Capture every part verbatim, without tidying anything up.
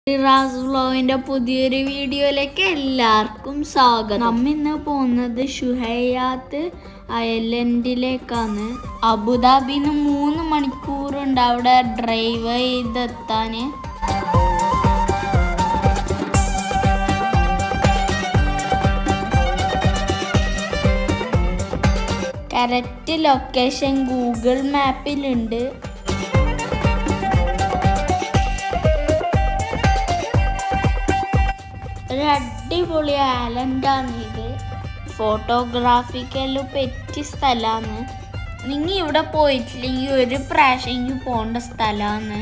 Riraaz vlogന്റെ പുതിയൊരു വീഡിയോയിലേക്ക് എല്ലാവർക്കും സ്വാഗതം. നമ്മൾ ഇന്ന് പോകുന്നത് ഷുഹൈയാത്ത് ഐലൻഡിലേക്കാണ്. അബുദാബിന്ന് മൂന്ന് മണിക്കൂറുണ്ട് അവിടെ ഡ്രൈവ് ചെയ്തെത്താൻ. കറക്റ്റ് ലൊക്കേഷൻ ഗൂഗിൾ മാപ്പിലുണ്ട്. ഒരു അടിപൊളി ഐലൻഡാണ് ഇത്. ഫോട്ടോഗ്രാഫിക്കെല്ലാം പറ്റിയ സ്ഥലമാണ്. നിങ്ങൾ ഇവിടെ പോയിട്ടില്ലെങ്കിൽ ഒരു പ്രാവശ്യം പോകേണ്ട സ്ഥലമാണ്.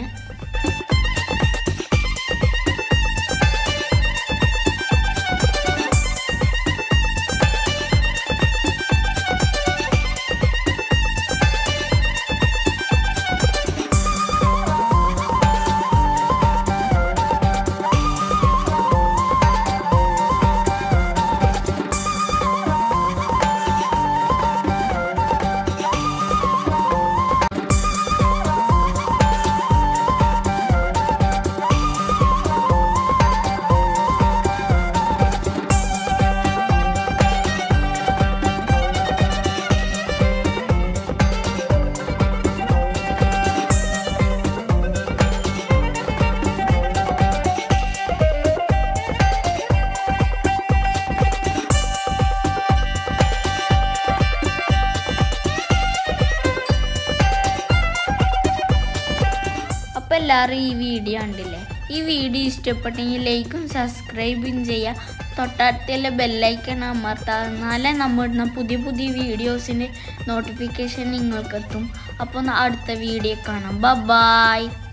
അപ്പോൾ എല്ലാവരും ഈ വീഡിയോ കണ്ടില്ലേ? ഈ വീഡിയോ ഇഷ്ടപ്പെട്ടെങ്കിൽ ലൈക്കും സബ്സ്ക്രൈബും ചെയ്യുക. തൊട്ടടുത്തുള്ള ബെല്ലൈക്കൺ അമർത്താം. എന്നാലേ നമ്മളിടുന്ന പുതിയ പുതിയ വീഡിയോസിൻ്റെ നോട്ടിഫിക്കേഷൻ നിങ്ങൾക്കെത്തും. അപ്പോൾ അടുത്ത വീഡിയോ കാണാം. ബൈ.